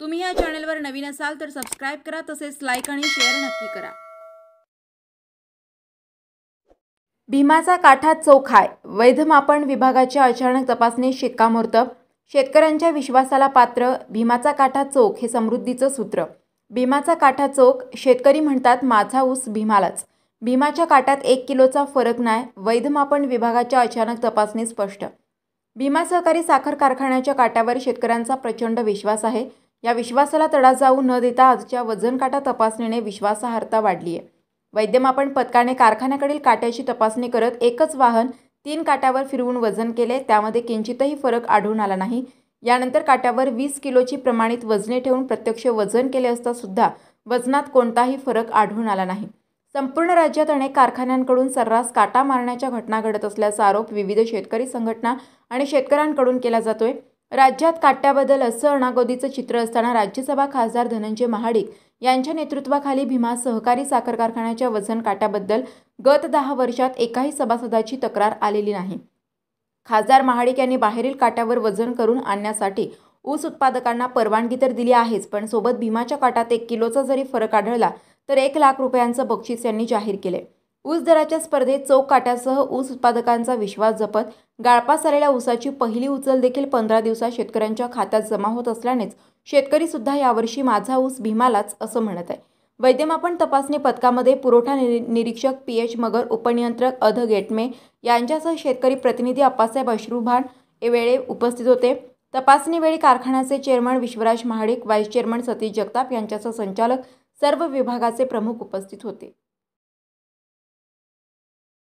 तुम्ही या चॅनलवर नवीन असाल तर सबस्क्राइब करा, तसेच लाईक आणि शेअर नक्की करा। भीमाचा काठा चोख आहे। वैध मापन विभागाच्या अचानक तपासणी शिक्कामोर्तब। शेतकऱ्यांच्या विश्वासाला पात्र भीमाचा काठा चोख हे समृद्धीचं सूत्र। भीमाचा काठा चोख। शेतकरी म्हणतात माझा ऊस भीमालाच। भीमाच्या काट्यात 1 किलोचा फरक नाही। वैध मापन विभागाच्या अचानक तपासणी स्पष्ट। भीमा सहकारी साखर कारखान्याच्या काट्यावर शेतकऱ्यांचा प्रचंड विश्वास आहे। या विश्वासाला तडा जाऊ न देता आजच्या वजन काटा तपासणीने विश्वासार्हता वाढली आहे। वैद्यमापन पथकाने कारखान्याकडील काट्याची तपासणी करत एकच वाहन 3 काट्यावर फिरवून वजन केले, त्यामध्ये किंचितही फरक आढळून आला नाही। यानंतर काट्यावर 20 किलोची प्रमाणित वजने ठेवून प्रत्यक्ष वजन केले असता सुद्धा वजनात कोणताही फरक आढळून आला नाही। संपूर्ण राज्यात अनेक कारखान्यांकडून सर्रास काटा मारण्याच्या घटना घडत असल्याचा आरोप विविध शेतकरी संघटना आणि शेतकऱ्यांकडून केला जातोय। राज्यात काट्याबद्दल असं अनागोदीचं चित्र असताना राज्यसभा खासदार धनंजय महाडिक यांच्या नेतृत्वाखाली भीमा सहकारी साखर कारखान्याच्या वजन काट्याबद्दल गत 10 वर्षात एकाही सभासदाची तक्रार आलेली नाही। खासदार महाडिक यांनी बाहेरील काट्यावर वजन करून आणण्यासाठी ऊस उत्पादकांना परवानगी तर दिली आहेच, पण सोबत भीमाच्या काट्यात 1 किलोचा जरी फरक आढळला तर 1 लाख रुपयांचं बक्षीस यांनी जाहीर केले। ऊस दराच्या स्पर्धेत चोख काट्यासह ऊस उत्पादकांचा विश्वास जपत गाळपास आलेल्या ऊसाची पहिली उचल देखील 15 दिवसात शेतकऱ्यांच्या खात्यात जमा होत असल्यानेच शेतकरी सुद्धा यावर्षी माझा ऊस भीमालाच असं म्हणत आहे। वैद्यमापन तपासणी पथकामध्ये पुरवठा निरीक्षक PH मगर, उपनियंत्रक अध गेटमे यांच्यासह शेतकरी प्रतिनिधी अप्पासाहेब अश्रुभान वेळे उपस्थित होते। तपासणीवेळी कारखान्याचे chairman Vishwaraj Mahadik, vice chairman Satish Jagtap यांच्यासह संचालक सर्व विभागाचे प्रमुख उपस्थित होते।